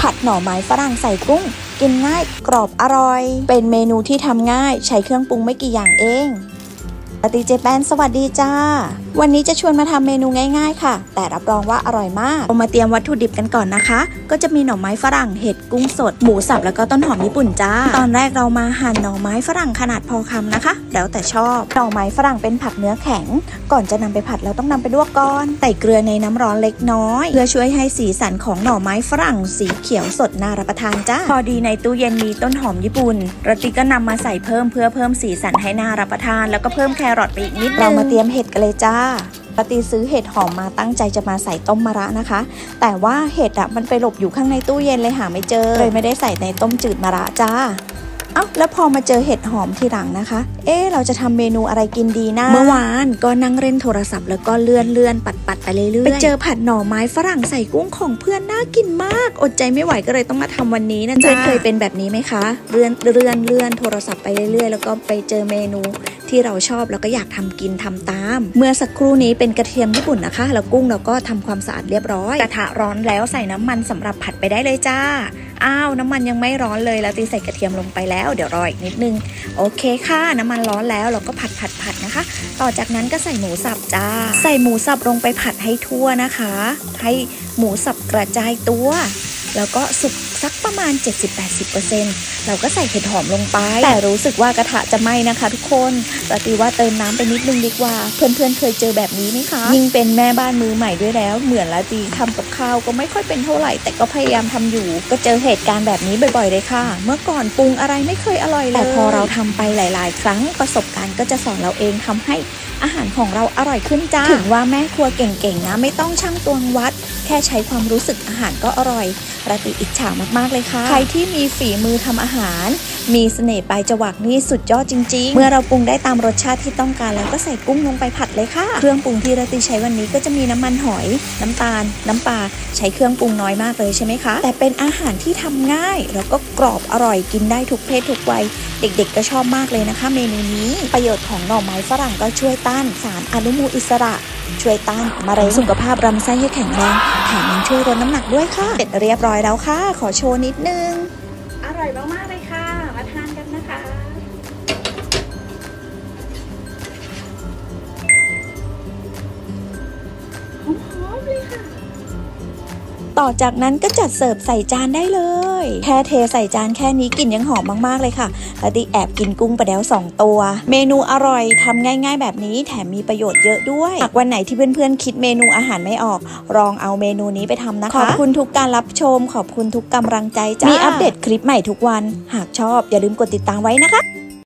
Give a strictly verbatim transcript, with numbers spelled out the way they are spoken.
ผัดหน่อไม้ฝรั่งใส่กุ้งกินง่ายกรอบอร่อยเป็นเมนูที่ทำง่ายใช้เครื่องปรุงไม่กี่อย่างเองปฏิเจแปนสวัสดีจ้าวันนี้จะชวนมาทำเมนูง่ายๆค่ะแต่รับรองว่าอร่อยมากเรามาเตรียมวัตถุดิบกันก่อนนะคะก็จะมีหน่อไม้ฝรั่งเห็ดกุ้งสดหมูสับแล้วก็ต้นหอมญี่ปุ่นจ้าตอนแรกเรามาหั่นหน่อไม้ฝรั่งขนาดพอคำนะคะแล้วแต่ชอบหน่อไม้ฝรั่งเป็นผักเนื้อแข็งก่อนจะนำไปผัดเราต้องนำไปลวกก่อนใส่เกลือในน้ำร้อนเล็กน้อยเพื่อช่วยให้สีสันของหน่อไม้ฝรั่งสีเขียวสดน่ารับประทานจ้าพอดีในตู้เย็นมีต้นหอมญี่ปุ่นรติก็นำมาใส่เพิ่มเพื่อเพิ่มสีสันให้น่ารับประทานแล้วก็เพิ่มแครอทไปอีกนิดเรามาเตรียมเห็ดกันเลยจ้าปฏิซื้อเห็ดหอมมาตั้งใจจะมาใส่ต้มมะระนะคะแต่ว่าเห็ดอ่ะมันไปหลบอยู่ข้างในตู้เย็นเลยหาไม่เจอเลยไม่ได้ใส่ในต้มจืดมะระจ้าเอ้าแล้วพอมาเจอเห็ดหอมทีหลังนะคะเอ๊ะเราจะทำเมนูอะไรกินดีนะเมื่อวานก็นั่งเล่นโทรศัพท์แล้วก็เลื่อนเลื่อนปัดปัดไปเรื่อยๆไปเจอผัดหน่อไม้ฝรั่งใส่กุ้งของเพื่อนน่ากินมากอดใจไม่ไหวก็เลยต้องมาทำวันนี้นะจ๊ะเพื่อนเคยเป็นแบบนี้ไหมคะเลื่อนเลื่อนเลื่อนโทรศัพท์ไปเรื่อยๆแล้วก็ไปเจอเมนูที่เราชอบแล้วก็อยากทำกินทำตามเมื่อสักครู่นี้เป็นกระเทียมญี่ปุ่นนะคะแล้วกุ้งเราก็ทำความสะอาดเรียบร้อยกระทะร้อนแล้วใส่น้ำมันสำหรับผัดไปได้เลยจ้าอ้าวน้ำมันยังไม่ร้อนเลยแล้วตีใส่กระเทียมลงไปแล้วเดี๋ยวรออีกนิดนึงโอเคค่ะน้ำมันร้อนแล้วเราก็ผัดผัดผัดนะคะต่อจากนั้นก็ใส่หมูสับจ้าใส่หมูสับลงไปผัดให้ทั่วนะคะให้หมูสับกระจายตัวแล้วก็สุกสักประมาณ เจ็ดสิบถึงแปดสิบเปอร์เซ็นต์ เราก็ใส่เห็ดหอมลงไปแต่รู้สึกว่ากระทะจะไหม้นะคะทุกคนปฏิว่าเติมน้ำไปนิดนึงดีกว่าเพื่อนๆ เคยเจอแบบนี้ไหมคะยิ่งเป็นแม่บ้านมือใหม่ด้วยแล้วเหมือนละตีทำกับข้าวก็ไม่ค่อยเป็นเท่าไหร่แต่ก็พยายามทำอยู่ก็เจอเหตุการณ์แบบนี้บ่อยๆเลยค่ะเมื่อก่อนปรุงอะไรไม่เคยอร่อยเลยแต่พอเราทำไปหลายๆครั้งประสบการณ์ก็จะสอนเราเองทำให้อาหารของเราอร่อยขึ้นจ้าถึงว่าแม่ครัวเก่งๆนะไม่ต้องชั่งตวงวัดแค่ใช้ความรู้สึกอาหารก็อร่อยปฏิอิจฉามากๆเลยค่ะใครที่มีฝีมือทำอาหารมีเสน่ห์ปลายจวักนี่สุดยอดจริงๆเมื่อเราปรุงได้ตามรสชาติที่ต้องการแล้วก็ใส่กุ้งลงไปผัดเลยค่ะเครื่องปรุงที่รติใช้วันนี้ก็จะมีน้ำมันหอยน้ำตาลน้ำปลาใช้เครื่องปรุงน้อยมากเลยใช่ไหมคะแต่เป็นอาหารที่ทำง่ายแล้วก็กรอบอร่อยกินได้ทุกเพศทุกวัยเด็กๆก็ชอบมากเลยนะคะเมนูนี้ประโยชน์ของหน่อไม้ฝรั่งก็ช่วยต้านสารอนุมูลอิสระช่วยต้านมะเร็งสุขภาพลำไส้ให้แข็งแรงแถมยังช่วยลดน้ำหนักด้วยค่ะเสร็จเรียบร้อยแล้วค่ะขอโชว์นิดนึงอร่อยมากๆเลยค่ะมาทานกันนะคะหอมๆเลยค่ะต่อจากนั้นก็จัดเสิร์ฟใส่จานได้เลยแค่เทใส่จานแค่นี้กลิ่นยังหอมมากๆเลยค่ะและดิแอบกินกุ้งไปแล้วสองตัวเมนูอร่อยทำง่ายๆแบบนี้แถมมีประโยชน์เยอะด้วยหากวันไหนที่เพื่อนๆคิดเมนูอาหารไม่ออกลองเอาเมนูนี้ไปทำนะคะขอบคุณทุกการรับชมขอบคุณทุกกำลังใจจ้ามีอัปเดตคลิปใหม่ทุกวันหากชอบอย่าลืมกดติดตามไว้นะคะ